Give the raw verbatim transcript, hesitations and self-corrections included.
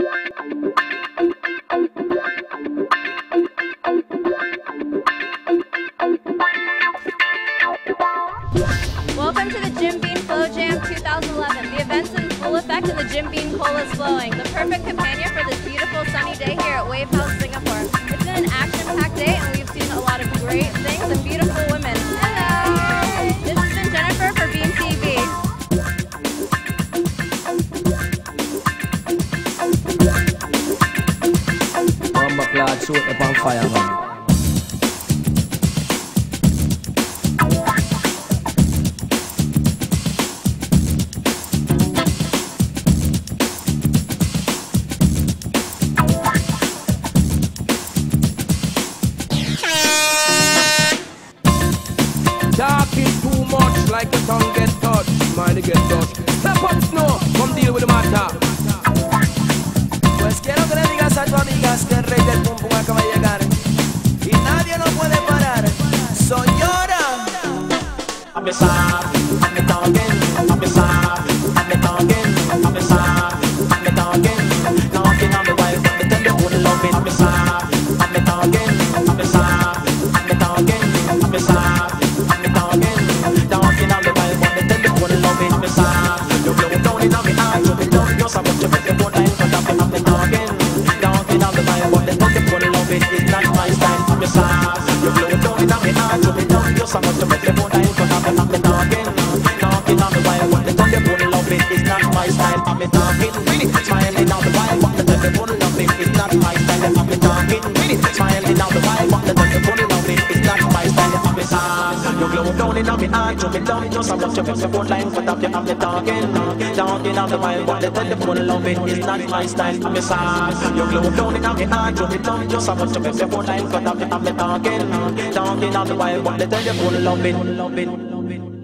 Welcome to the Jim Beam Flow Jam twenty eleven. The event's in full effect and the Jim Beam Cola is flowing. The perfect companion for this beautiful sunny day here at Wave House, Singapore. It's been an action-packed day and we've seen a lot of great things and beautiful women. Hello! This has been Jennifer for Beam T V. Bomba clad suit upon fire, man. Talking too much like the tongue get touched, mind get touched. Step up snow, come deal with the matter. Pues quiero que le digas a tu amigas que el rey del pum pum acaba de llegar y nadie lo puede parar. Soy llora. I'm a star, I'm a talking, I'm a star, I'm a talking, I'm a star, I'm a talking, knocking on the wife, but the tender wouldn't love it. I'm a star, I'm a talking, I'm a star, I'm a talking, I'm a star, I'm a talking, knocking on the wife, but the tender wouldn't love it. I'm a star, you're blowing down in on me eyes, you're blowing your side, but you're making more time for nothing. I'm a talking, knocking on the wife, but the tender wouldn't love it. It's not my style. I'm a star, you're blowing down in on me eyes, you're blowing your side, but you're making more time for nothing. I'm a talking, knocking on the wire, what the tender wouldn't love it. It's not my style. I'm a talking, smiling on the wire, what the tender wouldn't love it. It's not my style. I'm a talking, smiling on the wire, what the tender wouldn't love it. It's not my style. I'm a star, you're glowing down in on me eyes, you're blowing your side, but you're making more time for nothing. I'm a talking, knocking on the wire, what the tender wouldn't love it. It's not my style. I'm a star, you're glowing down in on me eyes, you're blowing your side, but you're making more time for nothing. I'm a talking, knocking on the wire, what the tender wouldn't love it. Love it, love it.